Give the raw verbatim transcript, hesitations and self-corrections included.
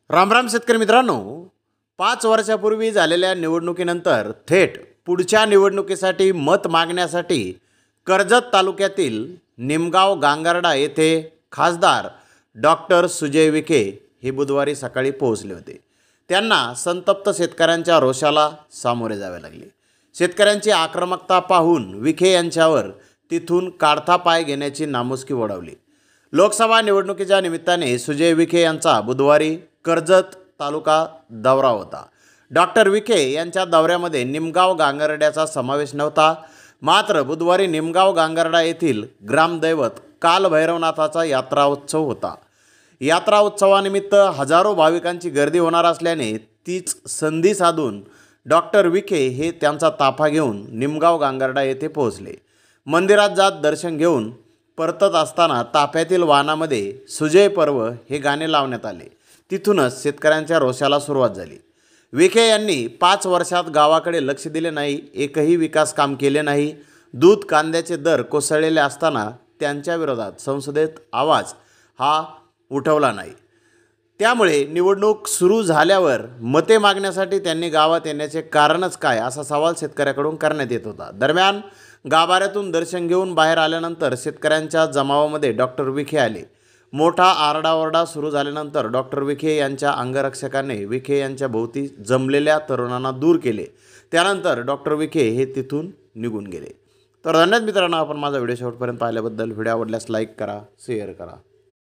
रामराम शेतकरी मित्रांनो, पाच वर्षापूर्वी झालेल्या निवडणुकीनंतर थेट पुढच्या निवडणुकीसाठी मत मागण्यासाठी कर्जत तालुक्यातील निमगाव गांगर्डा येथे खासदार डॉक्टर सुजय विखे हे बुधवारी सकाळी पोहोचले होते. त्यांना संतप्त शेतकऱ्यांच्या रोषाला सामोरे जावे लागले. शेतकऱ्यांची आक्रमकता पाहून विखे यांच्यावर तिथून काढता पाय घेण्याची नामुष्की ओढवली. लोकसभा निवडणुकीच्या निमित्ताने सुजय विखे यांचा बुधवारी कर्जत तालुका दौरा होता. डॉक्टर विखे यांच्या दौऱ्यामध्ये निमगाव गांगर्ड्याचा समावेश नव्हता. मात्र बुधवारी निमगाव गांगर्डा येथील ग्रामदैवत कालभैरवनाथाचा यात्रा उत्सव होता. यात्रा उत्सवानिमित्त हजारो भाविकांची गर्दी होणार असल्याने तीच संधी साधून डॉक्टर विखे हे त्यांचा ताफा घेऊन निमगाव गांगर्डा येथे पोहोचले. मंदिरात जात दर्शन घेऊन परतत असताना ताफ्यातील वाहनामध्ये सुजय पर्व हे गाणे लावण्यात आले. तिथूनच शेतकऱ्यांच्या रोषाला सुरुवात झाली. विखे यांनी पाच वर्षात गावाकडे लक्ष दिले नाही, एकही विकास काम केले नाही. दूध कांद्याचे दर कोसळलेले असताना त्यांच्या विरोधात संसदेत आवाज हा उठवला नाही. त्यामुळे निवडणूक सुरू झाल्यावर मते मागण्यासाठी त्यांनी गावात येण्याचे कारणच काय असा सवाल शेतकऱ्याकडून करण्यात येत होता. दरम्यान गाभाऱ्यातून दर्शन घेऊन बाहेर आल्यानंतर शेतकऱ्यांच्या जमावामध्ये डॉक्टर विखे आले. मोठा आरडाओरडा सुरू झाल्यानंतर डॉक्टर विखे यांच्या अंगरक्षकाने विखे यांच्या भोवती जमलेल्या तरुणांना दूर केले. त्यानंतर डॉक्टर विखे हे तिथून निघून गेले. तर धन्यवाद मित्रांनो, आपण माझा व्हिडिओ शेवटपर्यंत पाहिल्याबद्दल. व्हिडिओ आवडल्यास लाईक करा, शेअर करा.